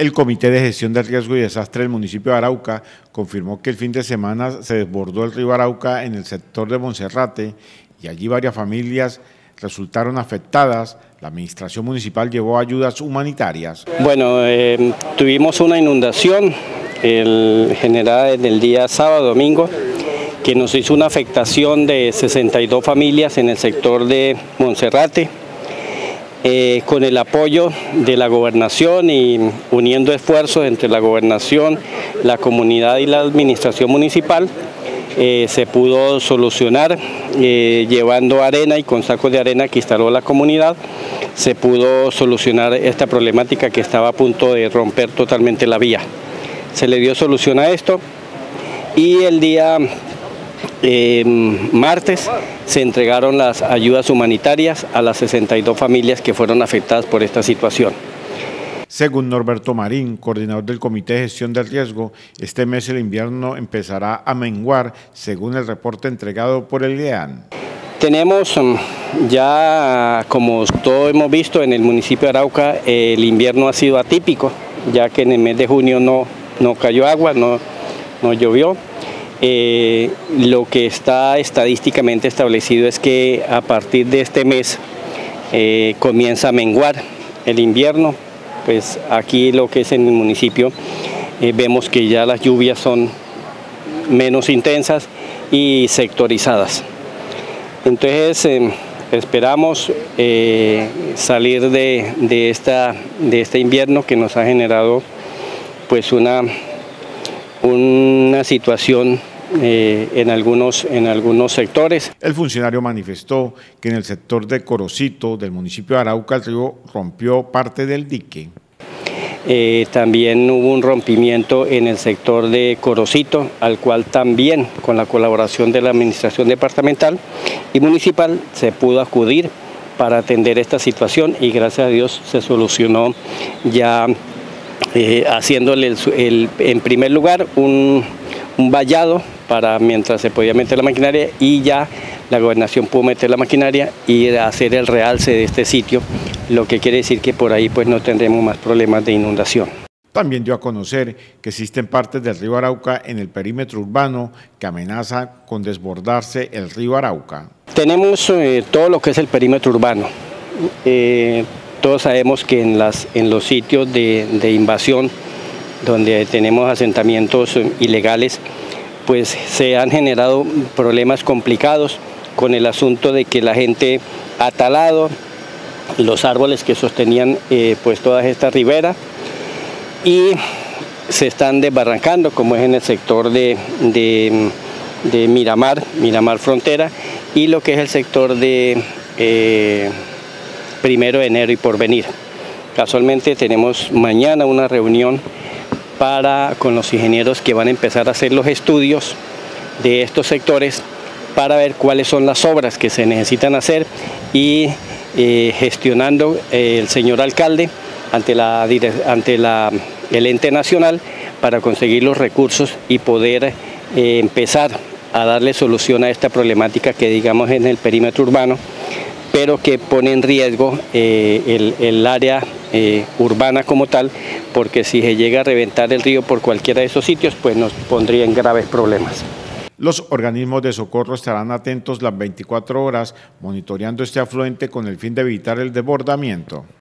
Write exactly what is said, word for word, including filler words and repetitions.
El Comité de Gestión de Riesgo y Desastre del municipio de Arauca confirmó que el fin de semana se desbordó el río Arauca en el sector de Monserrate y allí varias familias resultaron afectadas. La administración municipal llevó ayudas humanitarias. Bueno, eh, tuvimos una inundación el, generada en el día sábado, domingo, que nos hizo una afectación de sesenta y dos familias en el sector de Monserrate. Eh, con el apoyo de la gobernación y uniendo esfuerzos entre la gobernación, la comunidad y la administración municipal, eh, se pudo solucionar eh, llevando arena y con sacos de arena que instaló la comunidad, se pudo solucionar esta problemática que estaba a punto de romper totalmente la vía. Se le dio solución a esto y el día Eh, martes se entregaron las ayudas humanitarias a las sesenta y dos familias que fueron afectadas por esta situación. Según Norberto Marín, coordinador del Comité de Gestión del Riesgo, este mes el invierno empezará a menguar según el reporte entregado por el IDEAN. Tenemos ya, como todos hemos visto, en el municipio de Arauca el invierno ha sido atípico, ya que en el mes de junio no, no cayó agua, no, no llovió. Eh, lo que está estadísticamente establecido es que a partir de este mes eh, comienza a menguar el invierno. Pues aquí lo que es en el municipio eh, vemos que ya las lluvias son menos intensas y sectorizadas. Entonces eh, esperamos eh, salir de, de, esta, de este invierno que nos ha generado pues una, una situación Eh, en, algunos, en algunos sectores. El funcionario manifestó que en el sector de Corocito del municipio de Arauca el río rompió parte del dique. Eh, también hubo un rompimiento en el sector de Corocito, al cual también con la colaboración de la administración departamental y municipal se pudo acudir para atender esta situación y gracias a Dios se solucionó ya eh, haciéndole el, el, en primer lugar un, un vallado para mientras se podía meter la maquinaria y ya la gobernación pudo meter la maquinaria y hacer el realce de este sitio, lo que quiere decir que por ahí pues no tendremos más problemas de inundación. También dio a conocer que existen partes del río Arauca en el perímetro urbano que amenaza con desbordarse el río Arauca. Tenemos eh, todo lo que es el perímetro urbano. Eh, todos sabemos que en, las, en los sitios de, de invasión, donde tenemos asentamientos ilegales, pues se han generado problemas complicados con el asunto de que la gente ha talado los árboles que sostenían eh, pues todas estas riberas y se están desbarrancando, como es en el sector de, de, de Miramar, Miramar Frontera, y lo que es el sector de eh, Primero de Enero y Porvenir. Casualmente tenemos mañana una reunión para, con los ingenieros que van a empezar a hacer los estudios de estos sectores para ver cuáles son las obras que se necesitan hacer y eh, gestionando eh, el señor alcalde ante, la, ante la, el ente nacional para conseguir los recursos y poder eh, empezar a darle solución a esta problemática que digamos en el perímetro urbano, pero que pone en riesgo eh, el, el área eh, urbana como tal, porque si se llega a reventar el río por cualquiera de esos sitios, pues nos pondría en graves problemas. Los organismos de socorro estarán atentos las veinticuatro horas monitoreando este afluente con el fin de evitar el desbordamiento.